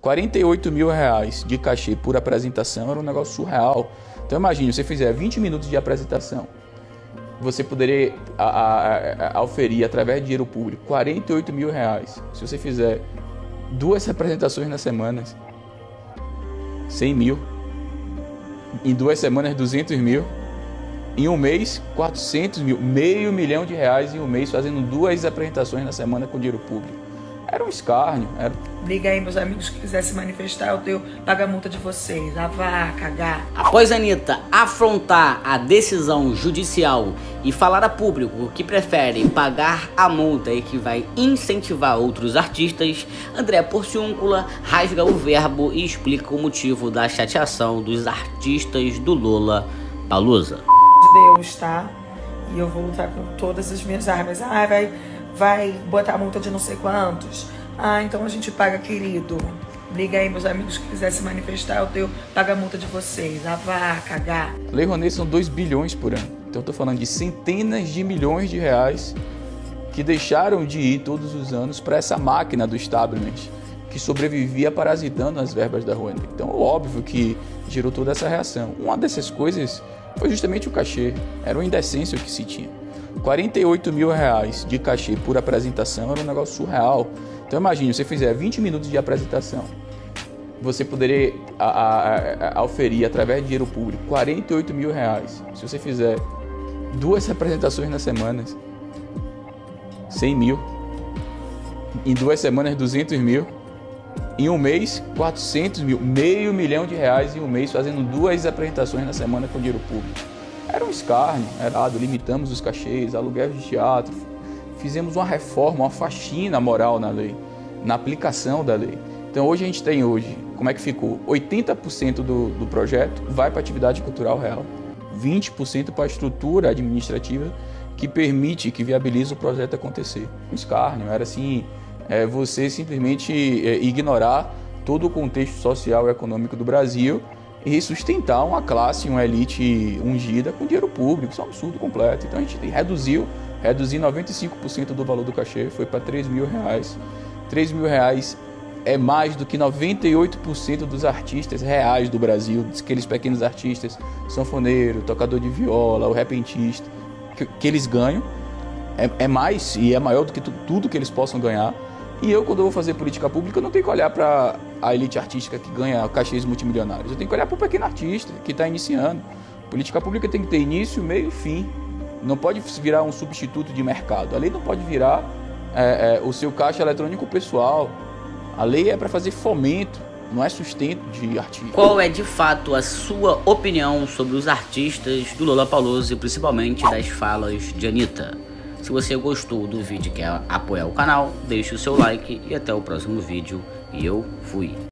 48 mil reais de cachê por apresentação era um negócio surreal. Então imagine, você fizer 20 minutos de apresentação, você poderia auferir através de dinheiro público 48 mil reais. Se você fizer 2 apresentações na semana, 100 mil. Em 2 semanas, 200 mil. Em um mês, 400 mil. R$500 mil em um mês, fazendo 2 apresentações na semana com dinheiro público. Era um escárnio. Liga aí, meus amigos, que quiser se manifestar, eu pago a multa de vocês. Ah, vá cagar. Após Anitta afrontar a decisão judicial e falar a público que prefere pagar a multa e que vai incentivar outros artistas, André Porciúncula rasga o verbo e explica o motivo da chateação dos artistas do Lollapalooza. De Deus, tá? E eu vou lutar com todas as minhas armas. Ah, vai botar multa de não sei quantos. Ah, então a gente paga, querido. Liga aí, meus amigos, que quiser se manifestar, eu pago a multa de vocês. Ah, vá cagar. Lei Rouanet são 2 bilhões por ano. Então eu tô falando de centenas de milhões de reais que deixaram de ir todos os anos para essa máquina do establishment que sobrevivia parasitando as verbas da Rouanet. Então óbvio que gerou toda essa reação. Uma dessas coisas foi justamente o cachê. Era uma indecência o que se tinha. 48 mil reais de cachê por apresentação era um negócio surreal. Então imagine, você fizer 20 minutos de apresentação, você poderia auferir através de dinheiro público 48 mil reais. Se você fizer 2 apresentações na semana, 100 mil. Em 2 semanas, 200 mil. Em um mês, 400 mil. R$500 mil em um mês, fazendo 2 apresentações na semana com dinheiro público. Era um escárnio, limitamos os cachês, aluguéis de teatro, fizemos uma reforma, uma faxina moral na lei, na aplicação da lei. Então hoje a gente tem como é que ficou? 80% do projeto vai para a atividade cultural real, 20% para a estrutura administrativa que permite, que viabiliza o projeto acontecer. Um escárnio, era assim, você simplesmente ignorar todo o contexto social e econômico do Brasil e sustentar uma classe, uma elite ungida com dinheiro público. Isso é um absurdo completo. Então a gente reduziu 95% do valor do cachê, foi para R$3 mil. R$3 mil é mais do que 98% dos artistas reais do Brasil, aqueles pequenos artistas, sanfoneiro, tocador de viola, o repentista, que eles ganham. É mais e é maior do que tudo que eles possam ganhar. E eu, quando eu vou fazer política pública, eu não tenho que olhar para a elite artística que ganha cachês multimilionários. Eu tenho que olhar para o pequeno artista que está iniciando. Política pública tem que ter início, meio e fim. Não pode virar um substituto de mercado. A lei não pode virar o seu caixa eletrônico pessoal. A lei é para fazer fomento, não é sustento de artista. Qual é de fato a sua opinião sobre os artistas do Lollapalooza e principalmente das falas de Anitta? Se você gostou do vídeo e quer apoiar o canal, deixe o seu like e até o próximo vídeo. E eu fui.